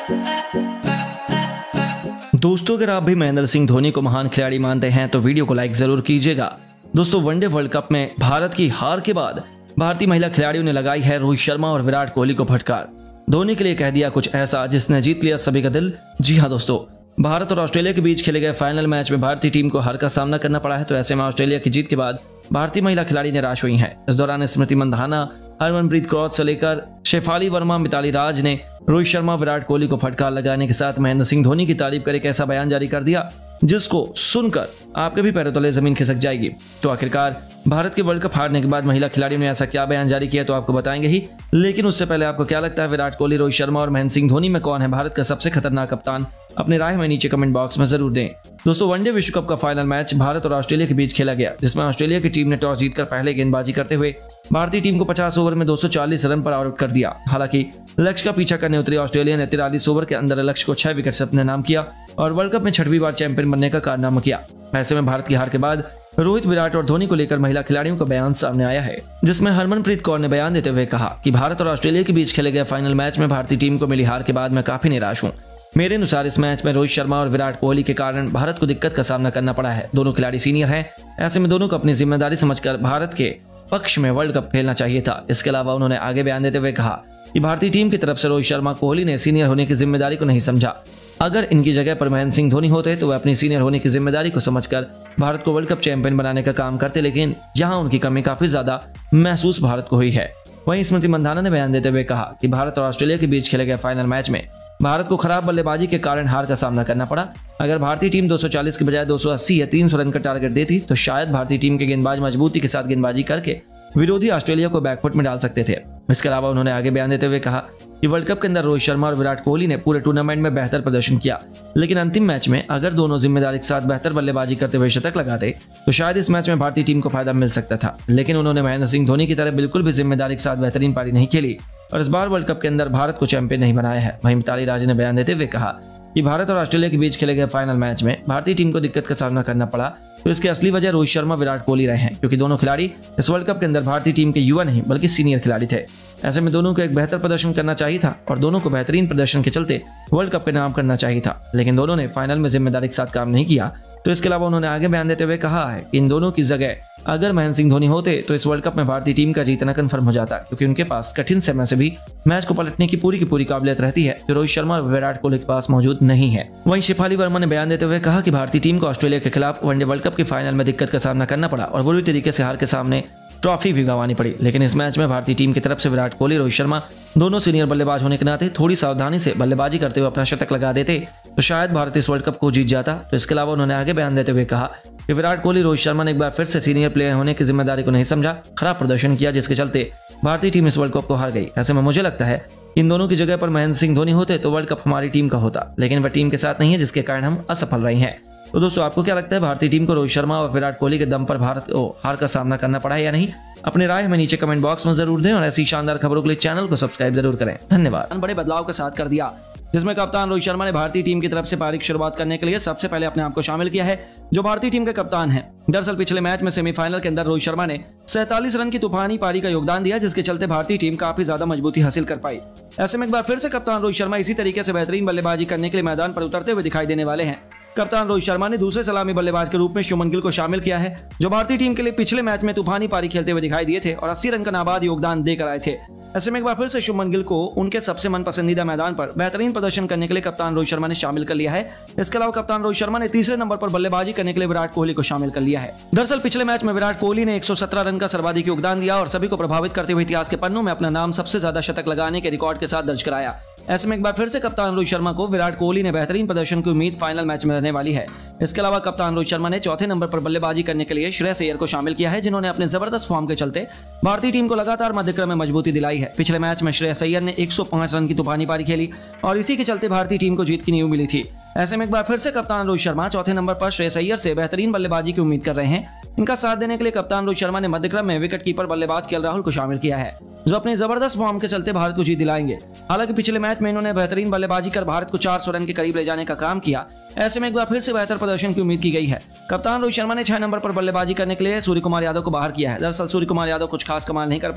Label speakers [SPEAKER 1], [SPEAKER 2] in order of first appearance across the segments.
[SPEAKER 1] दोस्तों, अगर आप भी महेंद्र सिंह धोनी को महान खिलाड़ी मानते हैं तो वीडियो को लाइक जरूर कीजिएगा। दोस्तों, वनडे वर्ल्ड कप में भारत की हार के बाद भारतीय महिला खिलाड़ियों ने लगाई है रोहित शर्मा और विराट कोहली को फटकार। धोनी के लिए कह दिया कुछ ऐसा जिसने जीत लिया सभी का दिल। जी हां दोस्तों, भारत और ऑस्ट्रेलिया के बीच खेले गए फाइनल मैच में भारतीय टीम को हार का सामना करना पड़ा है। तो ऐसे में ऑस्ट्रेलिया की जीत के बाद भारतीय महिला खिलाड़ी निराश हुई हैं। इस दौरान स्मृति मंधाना, हरमनप्रीत कौर से लेकर शेफाली वर्मा, मिताली राज ने रोहित शर्मा, विराट कोहली को फटकार लगाने के साथ महेंद्र सिंह धोनी की तारीफ कर एक ऐसा बयान जारी कर दिया जिसको सुनकर आपके भी पैरों तले जमीन खिसक जाएगी। तो आखिरकार भारत के वर्ल्ड कप हारने के बाद महिला खिलाड़ियों ने ऐसा क्या बयान जारी किया तो आपको बताएंगे ही। लेकिन उससे पहले आपको क्या लगता है, विराट कोहली, रोहित शर्मा और महेंद्र सिंह धोनी में कौन है भारत का सबसे खतरनाक कप्तान? अपनी राय हमें नीचे कमेंट बॉक्स में जरूर दें। दोस्तों, वनडे विश्व कप का फाइनल मैच भारत और ऑस्ट्रेलिया के बीच खेला गया, जिसमें ऑस्ट्रेलिया की टीम ने टॉस जीतकर पहले गेंदबाजी करते हुए भारतीय टीम को 50 ओवर में 240 रन पर आउट कर दिया। हालांकि लक्ष्य का पीछा करने उतरी ऑस्ट्रेलिया ने 43 ओवर के अंदर लक्ष्य को 6 विकेट से अपने नाम किया और वर्ल्ड कप में 6वीं बार चैंपियन बनने का कारनामा किया। ऐसे में भारत की हार के बाद रोहित, विराट और धोनी को लेकर महिला खिलाड़ियों का बयान सामने आया है, जिसमें हरमनप्रीत कौर ने बयान देते हुए कहा कि भारत और ऑस्ट्रेलिया के बीच खेले गए फाइनल मैच में भारतीय टीम को मिली हार के बाद मैं काफी निराश हूं। मेरे अनुसार इस मैच में रोहित शर्मा और विराट कोहली के कारण भारत को दिक्कत का सामना करना पड़ा है। दोनों खिलाड़ी सीनियर हैं, ऐसे में दोनों को अपनी जिम्मेदारी समझकर भारत के पक्ष में वर्ल्ड कप खेलना चाहिए था। इसके अलावा उन्होंने आगे बयान देते हुए कहा कि भारतीय टीम की तरफ से रोहित शर्मा, कोहली ने सीनियर होने की जिम्मेदारी को नहीं समझा। अगर इनकी जगह पर महेंद्र सिंह धोनी होते तो वे अपनी सीनियर होने की जिम्मेदारी को समझकर भारत को वर्ल्ड कप चैंपियन बनाने का काम करते, लेकिन यहाँ उनकी कमी काफी ज्यादा महसूस भारत को हुई है। वहीं स्मृति मंधाना ने बयान देते हुए कहा कि भारत और ऑस्ट्रेलिया के बीच खेले गए फाइनल मैच में भारत को खराब बल्लेबाजी के कारण हार का सामना करना पड़ा। अगर भारतीय टीम 240 के बजाय 280 या 300 रन का टारगेट देती तो शायद भारतीय टीम के गेंदबाज मजबूती के साथ गेंदबाजी करके विरोधी ऑस्ट्रेलिया को बैकफुट में डाल सकते थे। इसके अलावा उन्होंने आगे बयान देते हुए कहा कि वर्ल्ड कप के अंदर रोहित शर्मा और विराट कोहली ने पूरे टूर्नामेंट में बेहतर प्रदर्शन किया, लेकिन अंतिम मैच में अगर दोनों जिम्मेदारी के साथ बेहतर बल्लेबाजी करते हुए शतक लगाते तो शायद इस मैच में भारतीय टीम को फायदा मिल सकता था। लेकिन उन्होंने महेंद्र सिंह धोनी की तरह बिल्कुल भी जिम्मेदारी के साथ बेहतरीन पारी नहीं खेली और इस बार वर्ल्ड कप के अंदर भारत को चैंपियन नहीं बनाया है। वहीं मिताली राज ने बयान देते हुए कहा कि भारत और ऑस्ट्रेलिया के बीच खेले गए फाइनल मैच में भारतीय टीम को दिक्कत का सामना करना पड़ा, तो इसकी असली वजह रोहित शर्मा, विराट कोहली रहे हैं, क्योंकि दोनों खिलाड़ी इस वर्ल्ड कप के अंदर भारतीय टीम के युवा नहीं बल्कि सीनियर खिलाड़ी थे। ऐसे में दोनों को एक बेहतर प्रदर्शन करना चाहिए था और दोनों को बेहतरीन प्रदर्शन के चलते वर्ल्ड कप के नाम करना चाहिए था, लेकिन दोनों ने फाइनल में जिम्मेदारी के साथ काम नहीं किया। तो इसके अलावा उन्होंने आगे बयान देते हुए कहा है कि इन दोनों की जगह अगर महेंद्र सिंह धोनी होते तो इस वर्ल्ड कप में भारतीय टीम का जीतना कन्फर्म हो जाता, क्योंकि उनके पास कठिन समय से भी मैच को पलटने की पूरी काबिलियत रहती है, जो रोहित शर्मा और विराट कोहली के पास मौजूद नहीं है। वहीं शेफाली वर्मा ने बयान देते हुए कहा कि भारतीय टीम को ऑस्ट्रेलिया के खिलाफ वनडे वर्ल्ड कप के फाइनल में दिक्कत का सामना करना पड़ा और बुरी तरीके से हार के सामने ट्रॉफी भी गंवानी पड़ी, लेकिन इस मैच में भारतीय टीम की तरफ से विराट कोहली, रोहित शर्मा दोनों सीनियर बल्लेबाज होने के नाते थोड़ी सावधानी से बल्लेबाजी करते हुए अपना शतक लगा देते तो शायद भारत इस वर्ल्ड कप को जीत जाता। तो इसके अलावा उन्होंने आगे बयान देते हुए कहा कि विराट कोहली, रोहित शर्मा ने एक बार फिर से सीनियर प्लेयर होने की जिम्मेदारी को नहीं समझा, खराब प्रदर्शन किया, जिसके चलते भारतीय टीम इस वर्ल्ड कप को हार गई। ऐसे में मुझे लगता है इन दोनों की जगह पर महेंद्र सिंह धोनी होते तो वर्ल्ड कप हमारी टीम का होता, लेकिन वह टीम के साथ नहीं है, जिसके कारण हम असफल रहे हैं। तो दोस्तों, आपको क्या लगता है, भारतीय टीम को रोहित शर्मा और विराट कोहली के दम पर भारत को हार का सामना करना पड़ा है या नहीं? अपनी राय हमें नीचे कमेंट बॉक्स में जरूर दें और ऐसी शानदार खबरों के लिए चैनल को सब्सक्राइब जरूर करें। धन्यवाद। बड़े बदलाव के साथ कर दिया, जिसमें कप्तान रोहित शर्मा ने भारतीय टीम की तरफ से पारी की शुरुआत करने के लिए सबसे पहले अपने आप को शामिल किया है, जो भारतीय टीम के कप्तान हैं। दरअसल पिछले मैच में सेमीफाइनल के अंदर रोहित शर्मा ने 47 रन की तूफानी पारी का योगदान दिया, जिसके चलते भारतीय टीम काफी ज्यादा मजबूती हासिल कर पाई। ऐसे में एक बार फिर से कप्तान रोहित शर्मा इसी तरीके से बेहतरीन बल्लेबाजी करने के लिए मैदान पर उतरते हुए दिखाई देने वाले हैं। कप्तान रोहित शर्मा ने दूसरे सलामी बल्लेबाज के रूप में शुभमन गिल को शामिल किया है, जो भारतीय टीम के लिए पिछले मैच में तूफानी पारी खेलते हुए दिखाई दिए थे और 80 रन का नाबाद योगदान देकर आए थे। ऐसे में एक बार फिर से शुभमन गिल को उनके सबसे मन पसंदीदा मैदान पर बेहतरीन प्रदर्शन करने के लिए कप्तान रोहित शर्मा ने शामिल कर लिया है। इसके अलावा कप्तान रोहित शर्मा ने तीसरे नंबर पर बल्लेबाजी करने के लिए विराट कोहली को शामिल कर लिया है। दरअसल पिछले मैच में विराट कोहली ने 117 रन का सर्वाधिक योगदान दिया और सभी को प्रभावित करते हुए इतिहास के पन्नों में अपना नाम सबसे ज्यादा शतक लगाने के रिकॉर्ड के साथ दर्ज कराया। ऐसे में एक बार फिर से कप्तान रोहित शर्मा को विराट कोहली ने बेहतरीन प्रदर्शन की उम्मीद फाइनल मैच में रहने वाली है। इसके अलावा कप्तान रोहित शर्मा ने चौथे नंबर पर बल्लेबाजी करने के लिए श्रेयस अय्यर को शामिल किया है, जिन्होंने अपने जबरदस्त फॉर्म के चलते भारतीय टीम को लगातार मध्यक्रम में मजबूती दिलाई है। पिछले मैच में श्रेयस अय्यर ने 105 रन की तूफानी पारी खेली और इसी के चलते भारतीय टीम को जीत की नींव मिली थी। ऐसे में एक बार फिर से कप्तान रोहित शर्मा चौथे नंबर पर श्रेयस अय्यर से बेहतरीन बल्लेबाजी की उम्मीद कर रहे हैं। इनका साथ देने के लिए कप्तान रोहित शर्मा ने मध्यक्रम में विकेट कीपर बल्लेबाज केएल राहुल को शामिल किया है, जो अपने जबरदस्त फॉर्म के चलते भारत को जीत दिलाएंगे। हालांकि पिछले मैच में इन्होंने बेहतरीन बल्लेबाजी कर भारत को 400 रन के करीब ले जाने का काम किया। ऐसे में एक बार फिर से बेहतर प्रदर्शन की उम्मीद की गई है। कप्तान रोहित शर्मा ने 6 नंबर पर बल्लेबाजी करने के लिए सूर्य कुमार यादव को बाहर किया है। दरअसल सूर्य कुमार यादव कुछ खास कमाल नहीं कर पाए।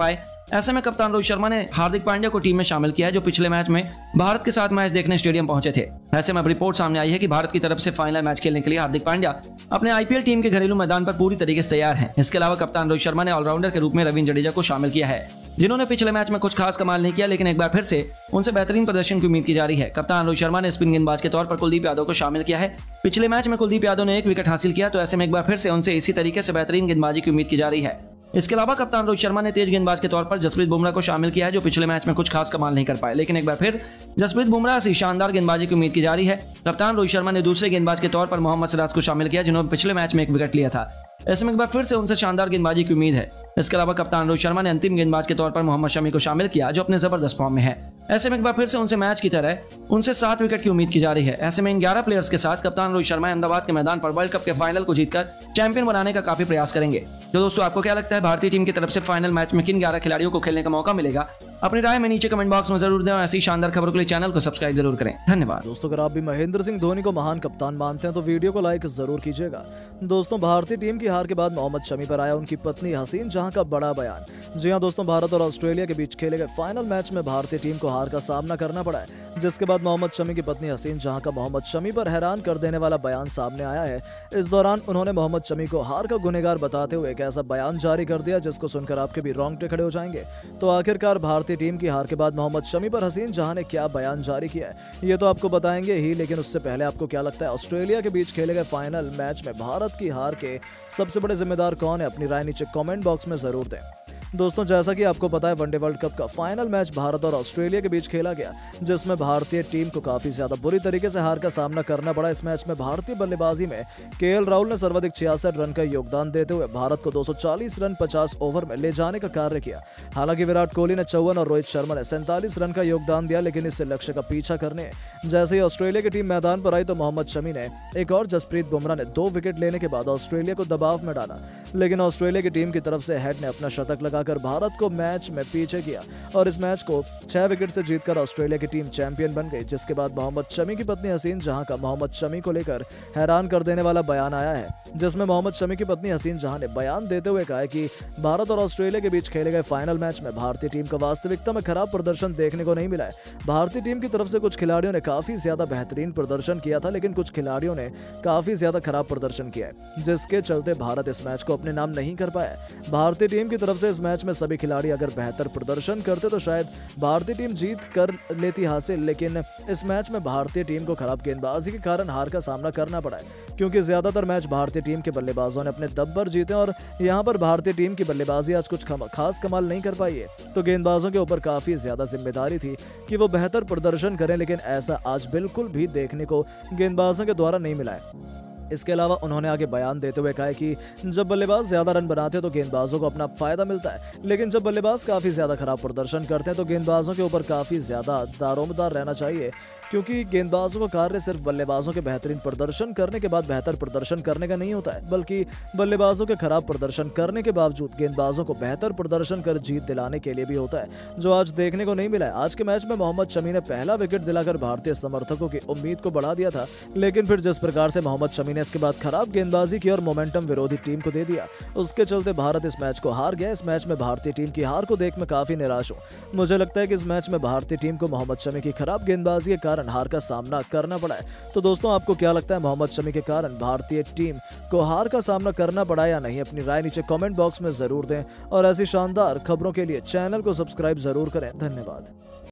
[SPEAKER 1] ऐसे में कप्तान रोहित शर्मा ने हार्दिक पांड्या को टीम में शामिल किया है, जो पिछले मैच में भारत के साथ मैच देखने स्टेडियम पहुंचे थे। ऐसे में अब रिपोर्ट सामने आई है कि भारत की तरफ से फाइनल मैच खेलने के लिए हार्दिक पांड्या अपने आईपीएल टीम के घरेलू मैदान पर पूरी तरीके से तैयार हैं। इसके अलावा कप्तान रोहित शर्मा ने ऑलराउंडर के रूप में रविंद्र जडेजा को शामिल किया है, जिन्होंने पिछले मैच में कुछ खास कमाल नहीं किया, लेकिन एक बार फिर से उनसे बेहतरीन प्रदर्शन की उम्मीद की जा रही है। कप्तान रोहित शर्मा ने स्पिन गेंदबाज के तौर पर कुलदीप यादव को शामिल किया है। पिछले मैच में कुलदीप यादव ने 1 विकेट हासिल किया, तो ऐसे में एक बार फिर से उनसे इसी तरीके से बेहतरीन गेंदबाजी की उम्मीद की जा रही है। इसके अलावा कप्तान रोहित शर्मा ने तेज गेंदबाज के तौर पर जसप्रीत बुमराह को शामिल किया है, जो पिछले मैच में कुछ खास कमाल नहीं कर पाए, लेकिन एक बार फिर जसप्रीत बुमराह से शानदार गेंदबाजी की उम्मीद की जा रही है। कप्तान रोहित शर्मा ने दूसरे गेंदबाज के तौर पर मोहम्मद सिराज को शामिल किया, जिन्होंने पिछले मैच में 1 विकेट लिया था। ऐसे में एक बार फिर से उनसे शानदार गेंदबाजी की उम्मीद है। इसके अलावा कप्तान रोहित शर्मा ने अंतिम गेंदबाज के तौर पर मोहम्मद शमी को शामिल किया, जो अपने जबरदस्त फॉर्म में है। ऐसे में एक बार फिर से उनसे मैच की तरह उनसे 7 विकेट की उम्मीद की जा रही है। ऐसे में इन 11 प्लेयर्स के साथ कप्तान रोहित शर्मा अहमदाबाद के मैदान पर वर्ल्ड कप के फाइनल को जीतकर चैंपियन बनाने का काफी प्रयास करेंगे। तो दोस्तों, आपको क्या लगता है भारतीय टीम की तरफ से फाइनल मैच में किन 11 खिलाड़ियों को खेलने का मौका मिलेगा? अपनी राय में नीचे कमेंट बॉक्स में जरूर दें और ऐसी शानदार खबरों के लिए चैनल को सब्सक्राइब जरूर करें। धन्यवाद।
[SPEAKER 2] दोस्तों, अगर आप भी महेंद्र सिंह धोनी को महान कप्तान मानते हैं तो वीडियो को लाइक जरूर कीजिएगा। दोस्तों, भारतीय टीम की हार के बाद मोहम्मद शमी पर आया उनकी पत्नी हसीन जहां का बड़ा बयान। जी हां दोस्तों, भारत और ऑस्ट्रेलिया के बीच खेले गए फाइनल मैच में भारतीय टीम को हार का सामना करना पड़ा है, जिसके बाद मोहम्मद शमी की पत्नी हसीन जहां का मोहम्मद शमी पर हैरान कर देने वाला बयान सामने आया है। इस दौरान उन्होंने मोहम्मद शमी को हार का गुनहगार बताते हुए एक ऐसा बयान जारी कर दिया जिसको सुनकर आपके भी रोंगटे खड़े हो जाएंगे। तो आखिरकार भारतीय टीम की हार के बाद मोहम्मद शमी पर हसीन जहां ने क्या बयान जारी किया है, ये तो आपको बताएंगे ही, लेकिन उससे पहले आपको क्या लगता है ऑस्ट्रेलिया के बीच खेले गए फाइनल मैच में भारत की हार के सबसे बड़े जिम्मेदार कौन है? अपनी राय नीचे कमेंट बॉक्स में जरूर दें। दोस्तों, जैसा कि आपको पता है, वनडे वर्ल्ड कप का फाइनल मैच भारत और ऑस्ट्रेलिया के बीच खेला गया, जिसमें भारतीय टीम को काफी ज्यादा बुरी तरीके से हार का सामना करना पड़ा। इस मैच में भारतीय बल्लेबाजी में केएल राहुल ने सर्वाधिक 66 रन का योगदान देते हुए भारत को 240 रन 50 ओवर में ले जाने का कार्य किया। हालांकि विराट कोहली ने 54 और रोहित शर्मा ने 47 रन का योगदान दिया, लेकिन इस लक्ष्य का पीछा करने जैसे ही ऑस्ट्रेलिया की टीम मैदान पर आई तो मोहम्मद शमी ने एक और जसप्रीत बुमराह ने 2 विकेट लेने के बाद ऑस्ट्रेलिया को दबाव में डाला, लेकिन ऑस्ट्रेलिया की टीम की तरफ से हेड ने अपना शतक लगाकर भारत को मैच में पीछे किया और इस मैच को 6 विकेट से जीतकर ऑस्ट्रेलिया की टीम चैंपियन बन गई। जिसके बाद मोहम्मद शमी की पत्नी हसीन जहां का मोहम्मद शमी को लेकर हैरान कर देने वाला बयान आया है, जिसमें मोहम्मद शमी की पत्नी हसीन जहां ने बयान देते हुए कहा कि भारत और ऑस्ट्रेलिया के बीच खेले गए फाइनल मैच में भारतीय टीम का वास्तविकता में खराब प्रदर्शन देखने को नहीं मिला है। भारतीय टीम की तरफ से कुछ खिलाड़ियों ने काफी ज्यादा बेहतरीन प्रदर्शन किया था, लेकिन कुछ खिलाड़ियों ने काफी ज्यादा खराब प्रदर्शन किया है, जिसके चलते भारत इस मैच को अपने नाम नहीं कर पाया। भारतीय टीम की तरफ से इस मैच में सभी खिलाड़ी अगर बेहतर प्रदर्शन करते तो शायद भारतीय टीम जीत कर लेती हासिल, लेकिन इस मैच में भारतीय टीम को खराब गेंदबाजी के कारण हार का सामना करना पड़ा है, क्योंकि ज्यादातर मैच भारतीय टीम के बल्लेबाजों ने अपने दम पर जीते और यहां पर भारतीय टीम की बल्लेबाजी आज कुछ खास कमाल नहीं कर पाई है। तो गेंदबाजों के ऊपर काफी ज्यादा जिम्मेदारी थी कि वो बेहतर प्रदर्शन करें, लेकिन ऐसा आज बिल्कुल भी देखने को गेंदबाजों के द्वारा नहीं मिला है। इसके अलावा उन्होंने आगे बयान देते हुए कहा कि जब बल्लेबाज ज्यादा रन बनाते हैं तो गेंदबाजों को अपना फायदा मिलता है, लेकिन जब बल्लेबाज काफी ज्यादा खराब प्रदर्शन करते हैं तो गेंदबाजों के ऊपर काफी ज्यादा दारोमदार रहना चाहिए, क्योंकि गेंदबाजों का कार्य सिर्फ बल्लेबाजों के बेहतरीन प्रदर्शन करने के बाद बेहतर प्रदर्शन करने का नहीं होता है, बल्कि बल्लेबाजों के खराब प्रदर्शन करने के बावजूद गेंदबाजों को बेहतर प्रदर्शन कर जीत दिलाने के लिए भी होता है, जो आज देखने को नहीं मिला है। आज के मैच में मोहम्मद शमी ने पहला विकेट दिलाकर भारतीय समर्थकों की उम्मीद को बढ़ा दिया था, लेकिन फिर जिस प्रकार से मोहम्मद शमी ने इसके बाद खराब गेंदबाजी की और मोमेंटम विरोधी टीम को दे दिया, उसके चलते भारत इस मैच को हार गया। इस मैच में भारतीय टीम की हार को देख मैं काफी निराश हूँ। मुझे लगता है कि इस मैच में भारतीय टीम को मोहम्मद शमी की खराब गेंदबाजी के कारण हार का सामना करना पड़ा है। तो दोस्तों, आपको क्या लगता है, मोहम्मद शमी के कारण भारतीय टीम को हार का सामना करना पड़ा या नहीं? अपनी राय नीचे कमेंट बॉक्स में जरूर दें और ऐसी शानदार खबरों के लिए चैनल को सब्सक्राइब जरूर करें। धन्यवाद।